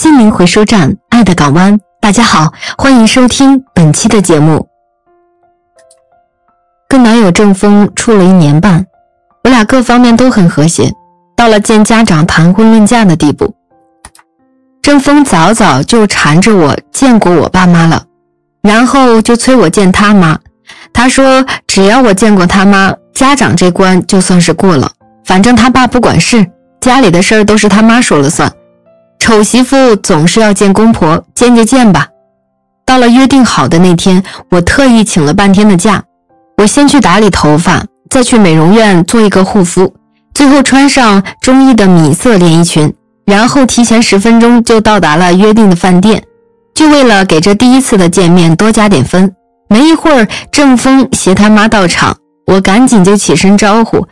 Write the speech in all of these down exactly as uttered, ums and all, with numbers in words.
心灵回收站，爱的港湾。大家好，欢迎收听本期的节目。跟男友郑峰处了一年半，我俩各方面都很和谐，到了见家长谈婚论嫁的地步。郑峰早早就缠着我见过我爸妈了，然后就催我见他妈。他说只要我见过他妈，家长这关就算是过了，反正他爸不管事，家里的事儿都是他妈说了算。丑媳妇总是要见公婆，见就见吧。到了约定好的那天，我特意请了半天的假。我先去打理头发，再去美容院做一个护肤，最后穿上中意的米色连衣裙，然后提前十分钟就到达了约定的饭店，就为了给这第一次的见面多加点分。没一会儿，郑峰携他妈到场，我赶紧就起身招呼。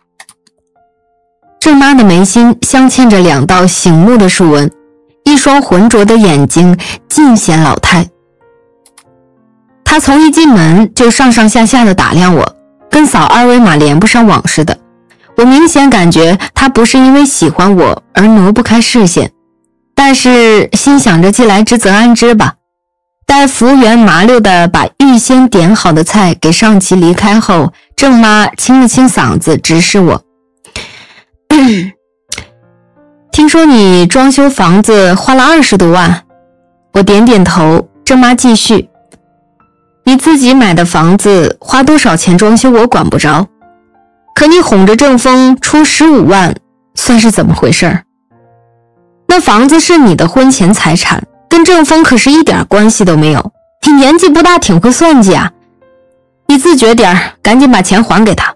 郑妈的眉心镶嵌着两道醒目的竖纹，一双浑浊的眼睛尽显老态。她从一进门就上上下下的打量我，跟扫二维码连不上网似的。我明显感觉她不是因为喜欢我而挪不开视线，但是心想着既来之则安之吧。待服务员麻溜地把预先点好的菜给上齐离开后，郑妈清了清嗓子直视我。听说你装修房子花了二十多万。我点点头。郑妈继续，你自己买的房子花多少钱装修我管不着，可你哄着郑峰出十五万，算是怎么回事？那房子是你的婚前财产，跟郑峰可是一点关系都没有。你年纪不大，挺会算计啊，你自觉点，赶紧把钱还给他。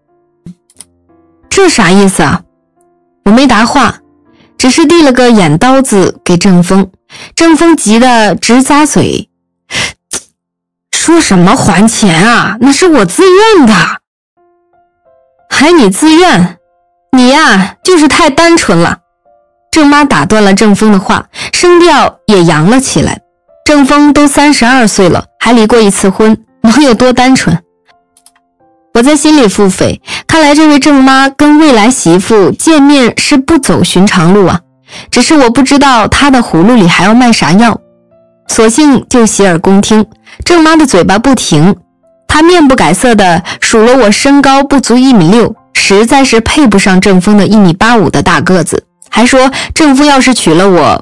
这啥意思啊？我没答话，只是递了个眼刀子给郑峰。郑峰急得直咂嘴，说什么还钱啊？那是我自愿的。还你自愿？你呀，就是太单纯了。郑妈打断了郑峰的话，声调也扬了起来。郑峰都三十二岁了，还离过一次婚，能有多单纯？我在心里腹诽，看来这位郑妈跟未来媳妇见面是不走寻常路啊，只是我不知道她的葫芦里还要卖啥药，索性就洗耳恭听。郑妈的嘴巴不停，她面不改色地数了我身高不足一米六，实在是配不上郑峰的一米八五的大个子，还说郑峰要是娶了我，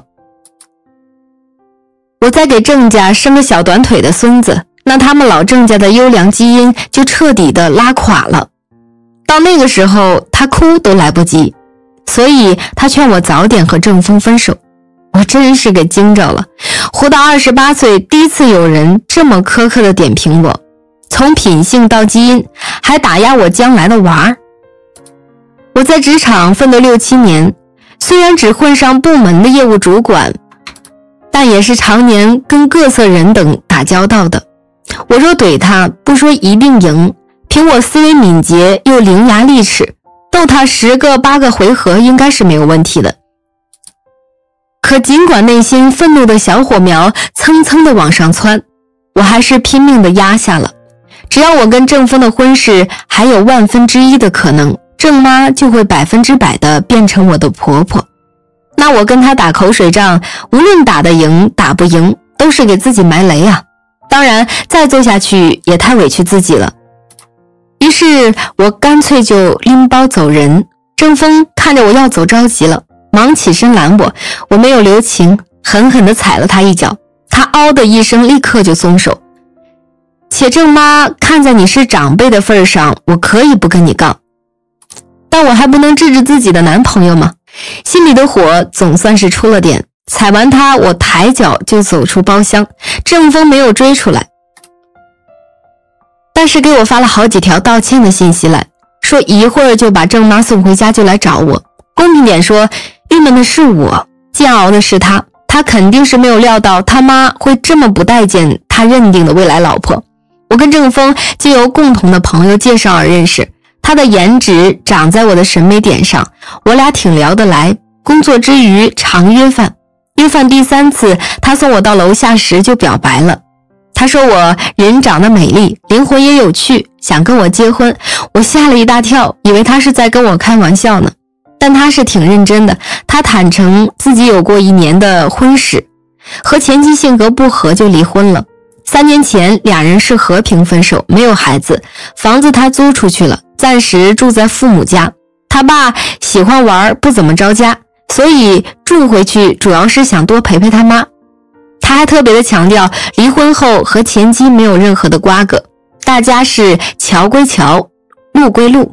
我再给郑家生个小短腿的孙子，那他们老郑家的优良基因就彻底的拉垮了。到那个时候他哭都来不及，所以他劝我早点和郑峰分手。我真是给惊着了，活到二十八岁，第一次有人这么苛刻的点评我，从品性到基因，还打压我将来的娃儿。我在职场奋斗六七年，虽然只混上部门的业务主管，但也是常年跟各色人等打交道的。我若怼他，不说一定赢，凭我思维敏捷又伶牙俐齿，斗他十个八个回合应该是没有问题的。可尽管内心愤怒的小火苗蹭蹭的往上窜，我还是拼命的压下了。只要我跟郑峰的婚事还有万分之一的可能，郑妈就会百分之百的变成我的婆婆。那我跟她打口水仗，无论打得赢打不赢，都是给自己埋雷啊。当然再做下去也太委屈自己了。于是我干脆就拎包走人。郑峰看着我要走着急了，忙起身拦我，我没有留情，狠狠地踩了他一脚，他嗷的一声立刻就松手。且郑妈看在你是长辈的份上，我可以不跟你杠，但我还不能治治自己的男朋友吗？心里的火总算是出了点。踩完他，我抬脚就走出包厢，郑峰没有追出来，但是给我发了好几条道歉的信息来，说一会儿就把郑妈送回家就来找我。公平点说，郁闷的是我，煎熬的是他，他肯定是没有料到他妈会这么不待见他认定的未来老婆。我跟郑峰借由共同的朋友介绍而认识，他的颜值长在我的审美点上，我俩挺聊得来，工作之余常约饭。约饭第三次，他送我到楼下时就表白了。他说我人长得美丽，灵魂也有趣，想跟我结婚。我吓了一大跳，以为他是在跟我开玩笑呢。 但他是挺认真的，他坦诚自己有过一年的婚史，和前妻性格不合就离婚了。三年前俩人是和平分手，没有孩子，房子他租出去了，暂时住在父母家。他爸喜欢玩，不怎么着家，所以住回去主要是想多陪陪他妈。他还特别的强调，离婚后和前妻没有任何的瓜葛，大家是桥归桥，路归路。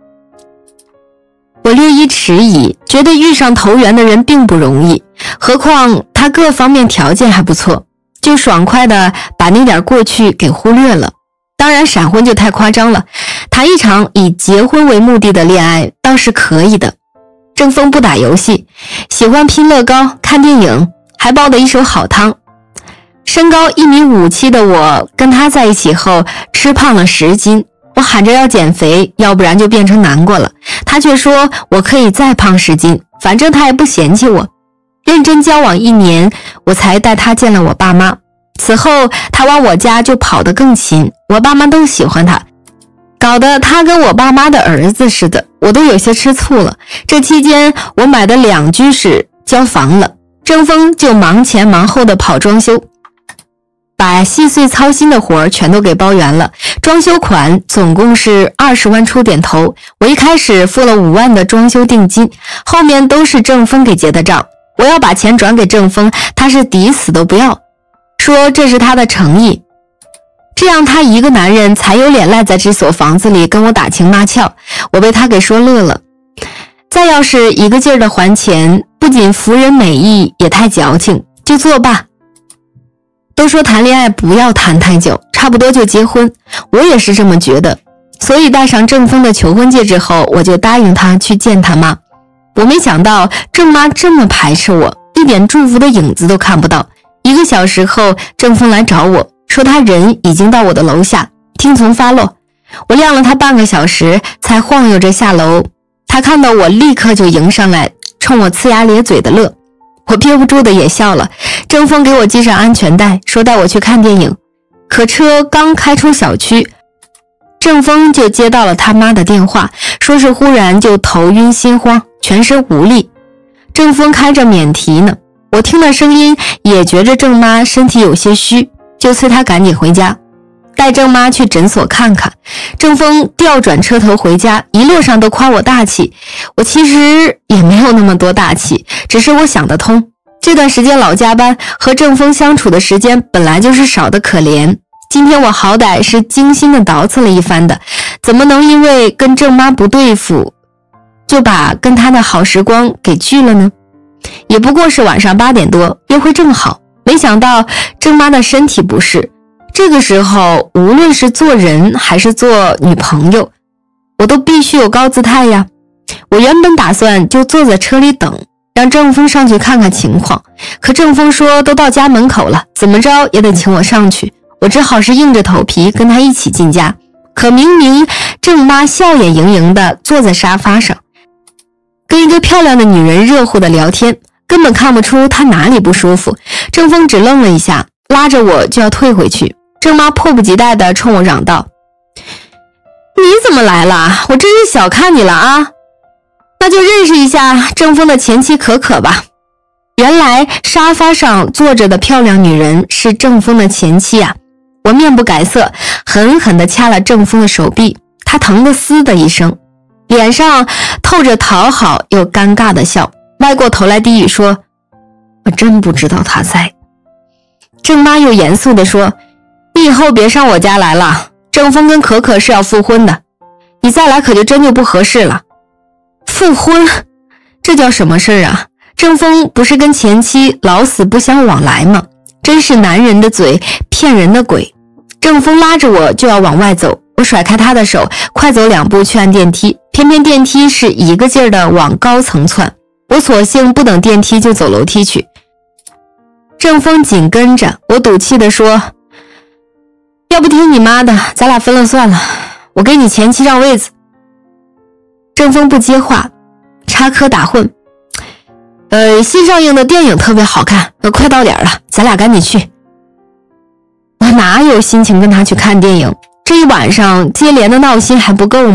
我略一迟疑，觉得遇上投缘的人并不容易，何况他各方面条件还不错，就爽快的把那点过去给忽略了。当然闪婚就太夸张了，谈一场以结婚为目的的恋爱倒是可以的。郑峰不打游戏，喜欢拼乐高、看电影，还煲得一手好汤。身高一米五七的我跟他在一起后吃胖了十斤，我喊着要减肥，要不然就变成南瓜了。他却说我可以再胖十斤，反正他也不嫌弃我。认真交往一年，我才带他见了我爸妈。此后他往我家就跑得更勤，我爸妈都喜欢他，搞得他跟我爸妈的儿子似的，我都有些吃醋了。这期间我买的两居室交房了，郑峰就忙前忙后的跑装修，把细碎操心的活儿全都给包圆了。装修款总共是二十万出点头，我一开始付了五万的装修定金，后面都是郑峰给结的账。我要把钱转给郑峰，他是抵死都不要，说这是他的诚意，这样他一个男人才有脸赖在这所房子里跟我打情骂俏。我被他给说乐了。再要是一个劲儿的还钱，不仅服人美意，也太矫情，就作罢。都说谈恋爱不要谈太久，差不多就结婚，我也是这么觉得。所以戴上郑峰的求婚戒指后，我就答应他去见他妈。我没想到郑妈这么排斥我，一点祝福的影子都看不到。一个小时后，郑峰来找我，说他人已经到我的楼下，听从发落。我晾了他半个小时，才晃悠着下楼。他看到我立刻就迎上来，冲我呲牙咧嘴的乐。我憋不住的也笑了。郑峰给我系上安全带，说带我去看电影。可车刚开出小区，郑峰就接到了他妈的电话，说是忽然就头晕心慌，全身无力。郑峰开着免提呢，我听了声音也觉着郑妈身体有些虚，就催她赶紧回家，带郑妈去诊所看看。郑峰调转车头回家，一路上都夸我大气。我其实也没有那么多大气，只是我想得通。这段时间老加班，和郑峰相处的时间本来就是少得可怜。今天我好歹是精心的捯饬了一番的，怎么能因为跟郑妈不对付，就把跟她的好时光给拒了呢？也不过是晚上八点多，约会正好，没想到郑妈的身体不适。这个时候无论是做人还是做女朋友，我都必须有高姿态呀。我原本打算就坐在车里等，让郑峰上去看看情况，可郑峰说都到家门口了，怎么着也得请我上去。我只好是硬着头皮跟他一起进家。可明明郑妈笑眼盈盈地坐在沙发上，跟一个漂亮的女人热乎的聊天，根本看不出她哪里不舒服。郑峰只愣了一下，拉着我就要退回去。郑妈迫不及待地冲我嚷道：“你怎么来了？我真是小看你了啊！那就认识一下郑峰的前妻可可吧。”原来沙发上坐着的漂亮女人是郑峰的前妻啊！我面不改色，狠狠地掐了郑峰的手臂，他疼得嘶的一声，脸上透着讨好又尴尬的笑，歪过头来低语说：“我真不知道他在。”郑妈又严肃地说：“你以后别上我家来了，郑峰跟可可是要复婚的，你再来可就真就不合适了。”复婚？这叫什么事儿啊？郑峰不是跟前妻老死不相往来吗？真是男人的嘴骗人的鬼。郑峰拉着我就要往外走，我甩开他的手，快走两步去按电梯，偏偏电梯是一个劲儿的往高层窜，我索性不等电梯就走楼梯去。郑峰紧跟着我，赌气地说：“要不听你妈的，咱俩分了算了，我给你前妻让位子。”郑峰不接话，插科打诨：“呃，新上映的电影特别好看，快到点了，咱俩赶紧去。”我哪有心情跟他去看电影？这一晚上接连的闹心还不够吗？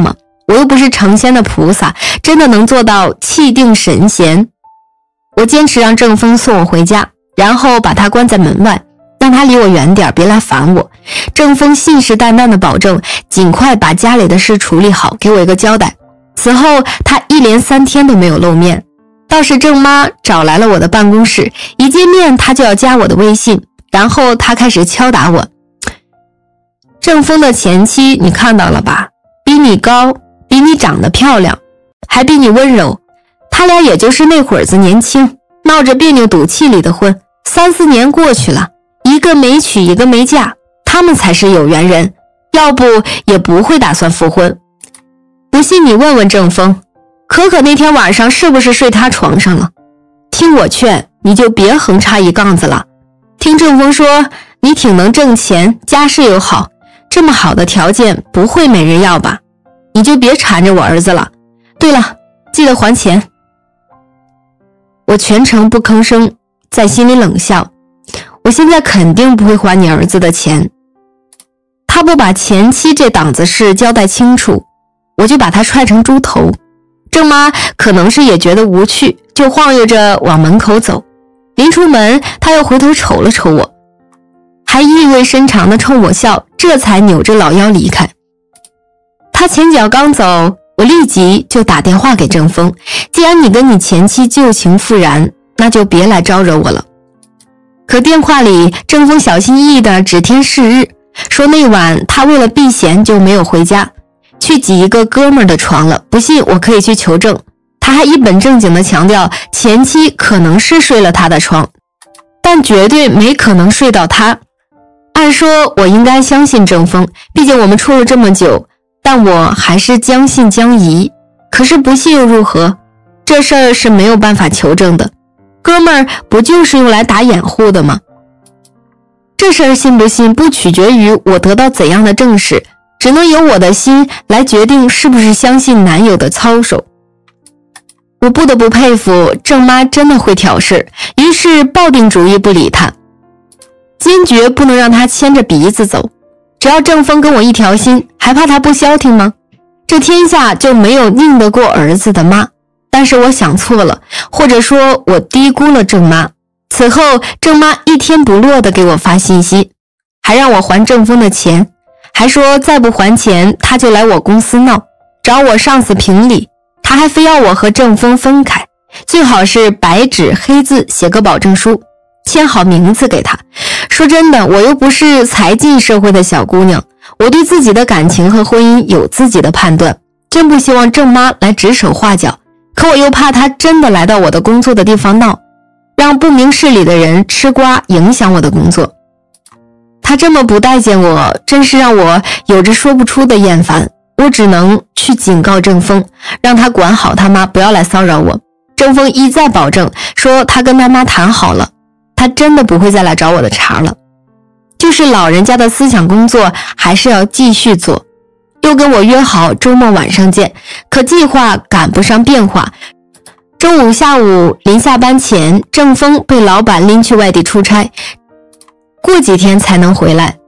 我又不是成仙的菩萨，真的能做到气定神闲。我坚持让郑峰送我回家，然后把他关在门外，让他离我远点，别来烦我。郑峰信誓旦旦地保证尽快把家里的事处理好，给我一个交代。此后他一连三天都没有露面，倒是郑妈找来了我的办公室，一见面他就要加我的微信，然后他开始敲打我。郑峰的前妻你看到了吧，比你高，比你长得漂亮，还比你温柔，他俩也就是那会儿子年轻，闹着别扭赌气离的婚，三四年过去了，一个没娶一个没嫁，他们才是有缘人，要不也不会打算复婚。不信你问问郑峰，可可那天晚上是不是睡他床上了？听我劝，你就别横插一杠子了。听郑峰说你挺能挣钱，家世又好，这么好的条件不会没人要吧？你就别缠着我儿子了。对了，记得还钱。我全程不吭声，在心里冷笑，我现在肯定不会还你儿子的钱。他不把前妻这档子事交代清楚，我就把他踹成猪头。郑妈可能是也觉得无趣，就晃悠着往门口走。临出门，他又回头瞅了瞅我，还意味深长地冲我笑，这才扭着老腰离开。他前脚刚走，我立即就打电话给郑峰，既然你跟你前妻旧情复燃，那就别来招惹我了。可电话里郑峰小心翼翼地指天示日，说那晚他为了避嫌就没有回家，去挤一个哥们儿的床了，不信我可以去求证。他还一本正经地强调前妻可能是睡了他的床，但绝对没可能睡到他。按说我应该相信郑峰，毕竟我们处了这么久，但我还是将信将疑。可是不信又如何？这事儿是没有办法求证的，哥们儿不就是用来打掩护的吗？这事儿信不信不取决于我得到怎样的证实，只能由我的心来决定是不是相信男友的操守。我不得不佩服郑妈真的会挑事，于是抱定主意不理他，坚决不能让他牵着鼻子走。只要郑峰跟我一条心，还怕他不消停吗？这天下就没有拧得过儿子的妈。但是我想错了，或者说我低估了郑妈。此后郑妈一天不落地给我发信息，还让我还郑峰的钱，还说再不还钱他就来我公司闹，找我上司评理。他还非要我和郑峰分开，最好是白纸黑字写个保证书，签好名字给他。说真的，我又不是才进社会的小姑娘，我对自己的感情和婚姻有自己的判断，真不希望郑妈来指手画脚。可我又怕她真的来到我的工作的地方闹，让不明事理的人吃瓜，影响我的工作。她这么不待见我，真是让我有着说不出的厌烦。我只能去警告郑峰，让他管好他妈，不要来骚扰我。郑峰一再保证说他跟他妈谈好了，他真的不会再来找我的茬了。就是老人家的思想工作还是要继续做。又跟我约好周末晚上见，可计划赶不上变化。中午下午临下班前，郑峰被老板拎去外地出差，过几天才能回来。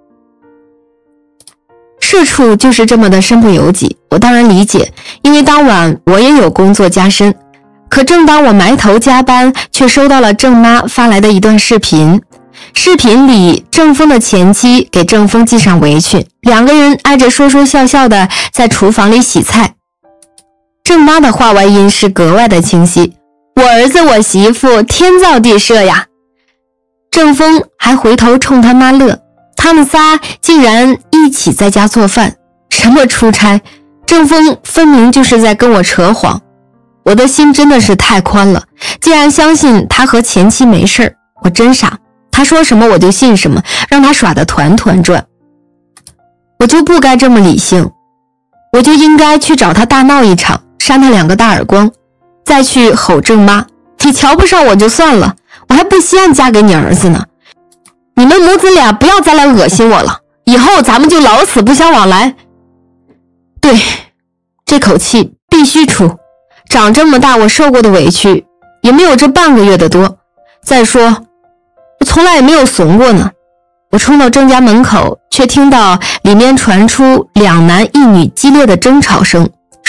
社畜就是这么的身不由己，我当然理解，因为当晚我也有工作加深。可正当我埋头加班，却收到了郑妈发来的一段视频。视频里，郑峰的前妻给郑峰系上围裙，两个人挨着说说笑笑的在厨房里洗菜。郑妈的话外音是格外的清晰，我儿子我媳妇天造地设呀。郑峰还回头冲他妈乐，他们仨竟然一起在家做饭，什么出差？郑峰分明就是在跟我扯谎。我的心真的是太宽了，竟然相信他和前妻没事儿，我真傻。他说什么我就信什么，让他耍得团团转。我就不该这么理性，我就应该去找他大闹一场，扇他两个大耳光，再去吼郑妈，你瞧不上我就算了，我还不稀罕嫁给你儿子呢。你们母子俩不要再来恶心我了，以后咱们就老死不相往来。对，这口气必须出，长这么大我受过的委屈也没有这半个月的多。再说我从来也没有怂过呢。我冲到郑家门口，却听到里面传出两男一女激烈的争吵声，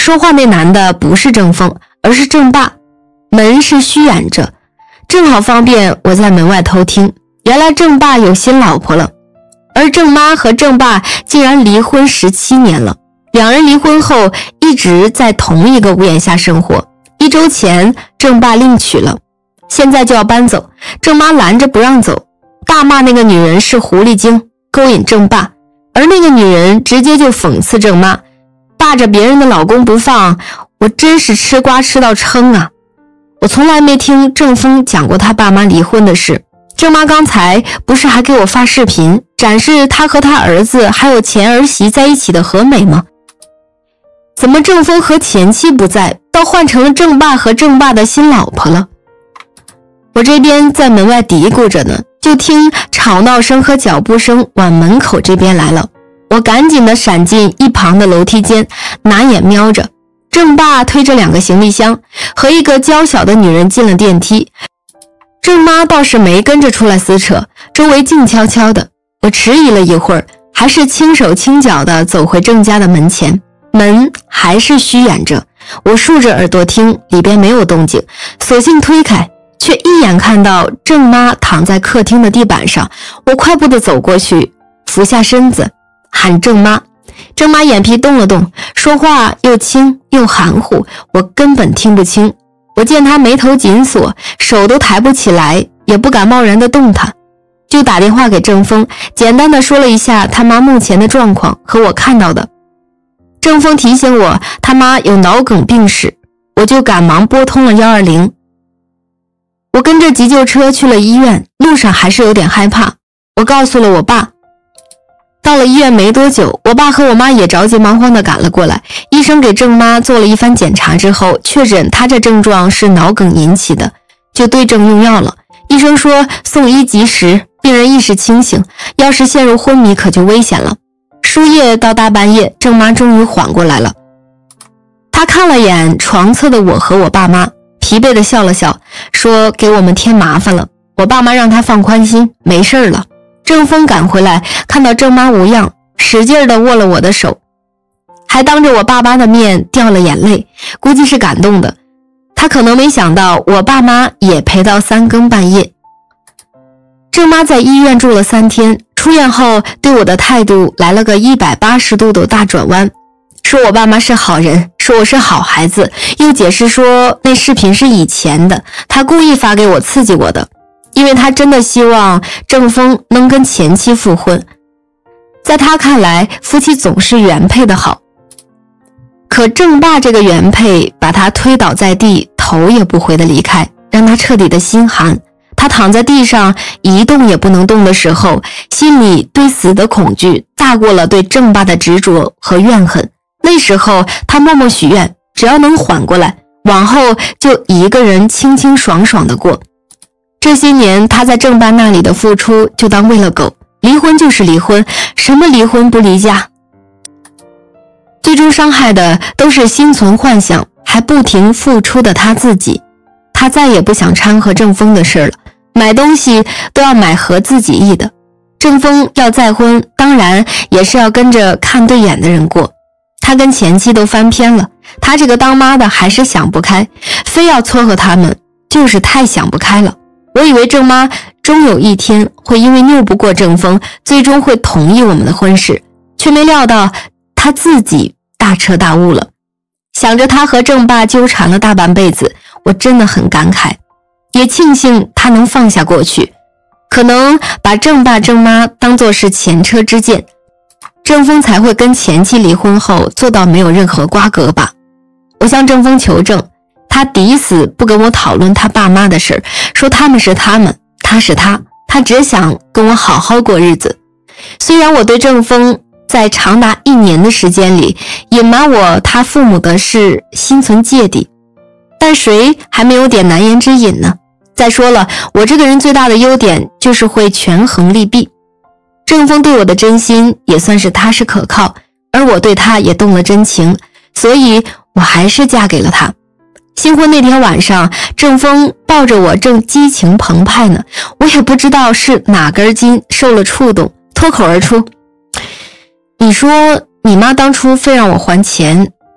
说话那男的不是郑峰，而是郑爸，门是虚掩着，正好方便我在门外偷听。原来郑爸有新老婆了，而郑妈和郑爸竟然离婚十七年了。两人离婚后一直在同一个屋檐下生活。一周前郑爸另娶了，现在就要搬走，郑妈拦着不让走，大骂那个女人是狐狸精，勾引郑爸，而那个女人直接就讽刺郑妈，霸着别人的老公不放，我真是吃瓜吃到撑啊！我从来没听郑峰讲过他爸妈离婚的事。郑妈刚才不是还给我发视频展示他和他儿子还有前儿媳在一起的和美吗？怎么郑峰和前妻不在，倒换成了郑爸和郑爸的新老婆了？我这边在门外嘀咕着呢，就听吵闹声和脚步声往门口这边来了。我赶紧的闪进一旁的楼梯间，拿眼瞄着郑爸推着两个行李箱和一个娇小的女人进了电梯，郑妈倒是没跟着出来撕扯，周围静悄悄的。我迟疑了一会儿，还是轻手轻脚的走回郑家的门前，门还是虚掩着。我竖着耳朵听，里边没有动静，索性推开，却一眼看到郑妈躺在客厅的地板上。我快步的走过去，俯下身子喊郑妈。郑妈眼皮动了动，说话又轻又含糊，我根本听不清。我见她眉头紧锁，手都抬不起来，也不敢贸然的动弹，就打电话给郑峰，简单的说了一下他妈目前的状况和我看到的。郑峰提醒我他妈有脑梗病史，我就赶忙拨通了一二零。我跟着急救车去了医院，路上还是有点害怕，我告诉了我爸。到了医院没多久，我爸和我妈也着急忙慌地赶了过来。医生给郑妈做了一番检查之后，确诊她这症状是脑梗引起的，就对症用药了。医生说送医及时，病人意识清醒，要是陷入昏迷可就危险了。输液到大半夜，郑妈终于缓过来了。她看了眼床侧的我和我爸妈，疲惫地笑了笑，说给我们添麻烦了。我爸妈让她放宽心，没事了。郑峰赶回来，看到郑妈无恙，使劲地握了我的手，还当着我爸妈的面掉了眼泪，估计是感动的。他可能没想到我爸妈也陪到三更半夜。郑妈在医院住了三天，出院后对我的态度来了个一百八十度的大转弯，说我爸妈是好人，说我是好孩子，又解释说那视频是以前的，他故意发给我刺激我的，因为他真的希望郑峰能跟前妻复婚。在他看来，夫妻总是原配的好。可郑爸这个原配把他推倒在地，头也不回的离开，让他彻底的心寒。他躺在地上一动也不能动的时候，心里对死的恐惧大过了对郑爸的执着和怨恨。那时候他默默许愿，只要能缓过来，往后就一个人清清爽爽的过。这些年他在郑爸那里的付出就当喂了狗，离婚就是离婚，什么离婚不离家。最终伤害的都是心存幻想还不停付出的他自己。他再也不想掺和郑峰的事了，买东西都要买合自己意的。郑峰要再婚，当然也是要跟着看对眼的人过。他跟前妻都翻篇了，他这个当妈的还是想不开，非要撮合他们，就是太想不开了。我以为郑妈终有一天会因为拗不过郑峰，最终会同意我们的婚事，却没料到他自己大彻大悟了。想着他和郑爸纠缠了大半辈子，我真的很感慨，也庆幸他能放下过去，可能把郑爸郑妈当作是前车之鉴，郑峰才会跟前妻离婚后做到没有任何瓜葛吧。我向郑峰求证，他抵死不跟我讨论他爸妈的事，说他们是他们，他是他，他只想跟我好好过日子。虽然我对郑峰在长达一年的时间里隐瞒我他父母的事心存芥蒂，但谁还没有点难言之隐呢？再说了，我这个人最大的优点就是会权衡利弊。郑峰对我的真心也算是踏实可靠，而我对他也动了真情，所以我还是嫁给了他。新婚那天晚上，郑峰抱着我正激情澎湃呢，我也不知道是哪根筋受了触动，脱口而出：你说你妈当初非让我还钱，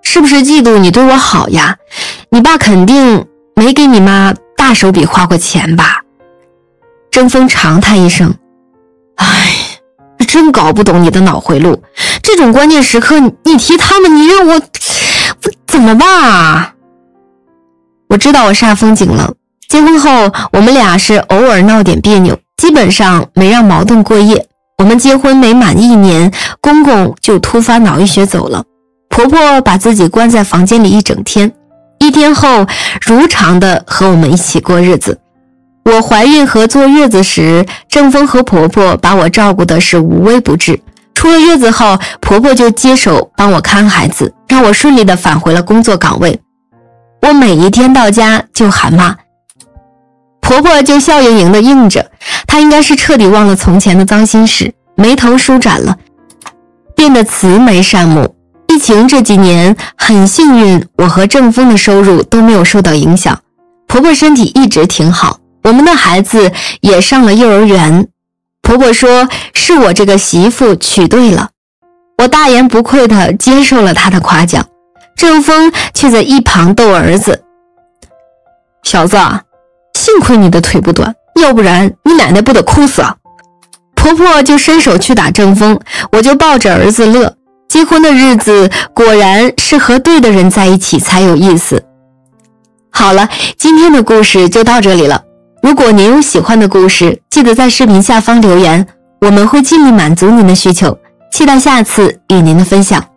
是不是嫉妒你对我好呀？你爸肯定没给你妈大手笔花过钱吧？郑峰长叹一声，唉，真搞不懂你的脑回路，这种关键时刻你提他们，你让我我怎么办啊？我知道我煞风景了，结婚后我们俩是偶尔闹点别扭，基本上没让矛盾过夜。我们结婚没满一年，公公就突发脑溢血走了，婆婆把自己关在房间里一整天，一天后如常的和我们一起过日子。我怀孕和坐月子时，郑峰和婆婆把我照顾的是无微不至。出了月子后，婆婆就接手帮我看孩子，让我顺利的返回了工作岗位。我每一天到家就喊妈，婆婆就笑盈盈的应着。她应该是彻底忘了从前的脏心事，眉头舒展了，变得慈眉善目。疫情这几年很幸运，我和郑峰的收入都没有受到影响，婆婆身体一直挺好，我们的孩子也上了幼儿园。婆婆说是我这个媳妇娶对了，我大言不愧地接受了她的夸奖。郑峰却在一旁逗儿子，小子，幸亏你的腿不短，要不然你奶奶不得哭死啊！婆婆就伸手去打郑峰，我就抱着儿子乐。结婚的日子果然是和对的人在一起才有意思。好了，今天的故事就到这里了。如果您有喜欢的故事，记得在视频下方留言，我们会尽力满足您的需求。期待下次与您的分享。